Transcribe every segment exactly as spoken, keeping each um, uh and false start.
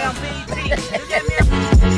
on P T. You get me?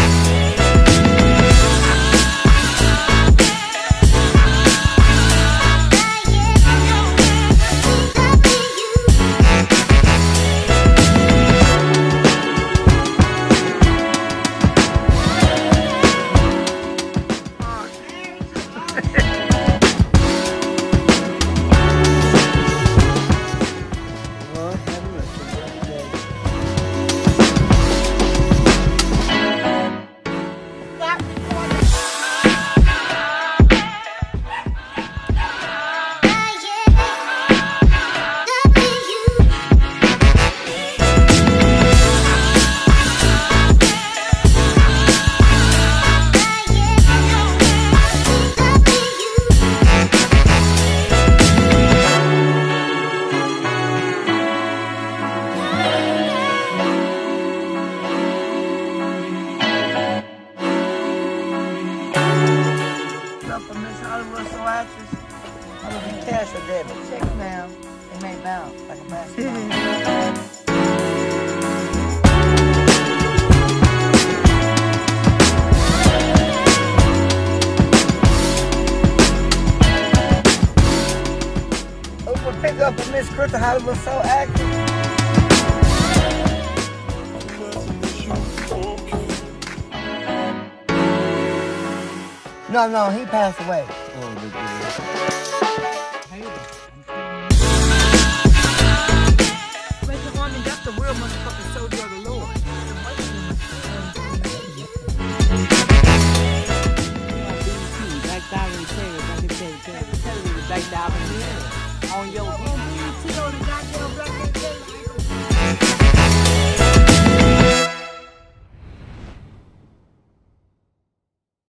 Cash or debit? Check now. It may bounce like a basketball. We'll pick up with Miss Crystal Hollywood so active. No, no, he passed away. Oh, good, good. That's the real motherfucking soldier of the Lord. Back down in the table, back in the table, back down in the table, on your